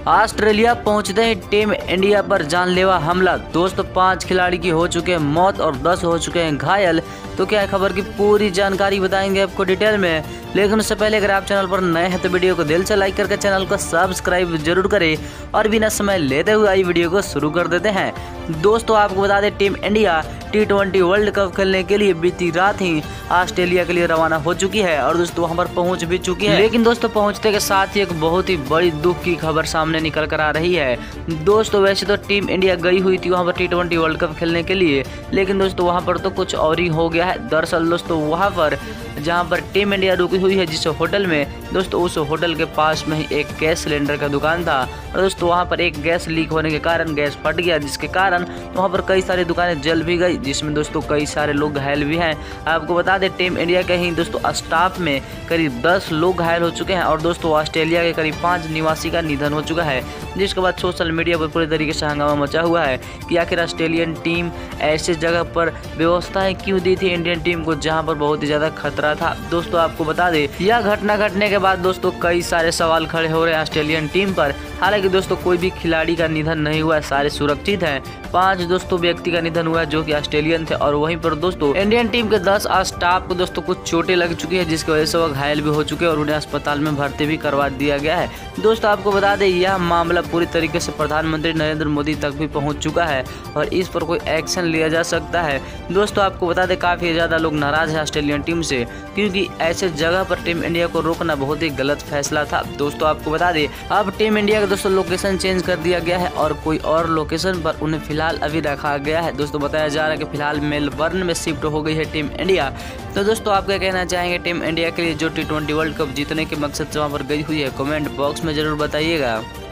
Australia पहुंचते ही team India पर जानलेवा हमला। दोस्तों 5 खिलाड़ी की हो चुके हैं मौत और 10 हो चुके हैं घायल। तो क्या है खबर की पूरी जानकारी बताएंगे आपको डिटेल में। लेकिन उससे पहले अगर आप चैनल पर नए हैं तो वीडियो को दिल से लाइक करके चैनल को सब्सक्राइब जरूर करें और बिना समय लेते हुए आई वीडियो को शुरू कर देते हैं। दोस्तों आपको बता दें team India T20 world cup खेलने के लिए बीती रात ही ऑस्ट्रेलिया के लिए रवाना हो चुकी है और दोस्तों वहां पर पहुंच भी चुकी है। लेकिन दोस्तों पहुंचते के साथ ही एक बहुत ही बड़ी दुख की खबर सामने निकल कर आ रही है। दोस्तों वैसे तो टीम इंडिया गई हुई थी वहां पर T20 वर्ल्ड कप खेलने के लिए, लेकिन दोस्तों वहां पर तो कुछ और ही हो गया है। दरअसल दोस्तों वहां पर जहां पर टीम इंडिया रुकी हुई है जिस होटल में, दोस्तों उस होटल के पास में ही एक गैस सिलेंडर का दुकान था और दोस्तों वहां पर एक गैस लीक होने के कारण गैस फट गया, जिसके कारण वहां पर कई सारी दुकानें जल भी गई, जिसमें दोस्तों कई सारे लोग घायल भी हैं। आपको बता दें टीम इंडिया के ही दोस्तों स्टाफ में करीब 10 लोग घायल हो चुके हैं और दोस्तों ऑस्ट्रेलिया के करीब 5 निवासी का निधन हो चुका है, जिसके बाद सोशल मीडिया पर पूरी तरीके से हंगामा मचा हुआ है कि आखिर ऑस्ट्रेलियन टीम ऐसे जगह पर व्यवस्थाएं क्यों दी थी इंडियन टीम को जहां पर बहुत ही ज्यादा खतरा था। दोस्तों आपको बता दें यह घटना घटने के बाद दोस्तों कई सारे सवाल खड़े हो रहे हैं ऑस्ट्रेलियन टीम पर। हालांकि दोस्तों कोई भी खिलाड़ी का निधन नहीं हुआ है, सारे सुरक्षित हैं। 5 दोस्तों व्यक्ति का निधन हुआ है जो कि ऑस्ट्रेलियन थे और वहीं पर दोस्तों इंडियन टीम के 10 स्टाफ को दोस्तों कुछ चोटें लग चुकी है, जिसकी वजह से वो घायल भी हो चुके हैं और उन्हें अस्पताल में भर्ती भी करवा दिया गया है। दोस्तों आपको बता दें यह मामला पूरी तरीके से प्रधानमंत्री नरेंद्र मोदी तक भी पहुंच चुका है और इस पर कोई एक्शन लिया जा सकता है। दोस्तों आपको बता दें काफी ज्यादा लोग नाराज है ऑस्ट्रेलियन टीम से, क्योंकि ऐसे जगह पर टीम इंडिया को रोकना बहुत ही गलत फैसला था। दोस्तों आपको बता दें अब टीम इंडिया का दोस्तों लोकेशन चेंज कर दिया गया है और कोई और लोकेशन पर उन्हें फिलहाल अभी रखा गया है। दोस्तों बताया जा रहा है कि फिलहाल मेलबर्न में शिफ्ट हो गई है टीम इंडिया। तो दोस्तों आप क्या कहना चाहेंगे टीम इंडिया के लिए जो T20 वर्ल्ड कप जीतने के मकसद से वहां पर गई हुई है, कमेंट बॉक्स में जरूर बताइएगा।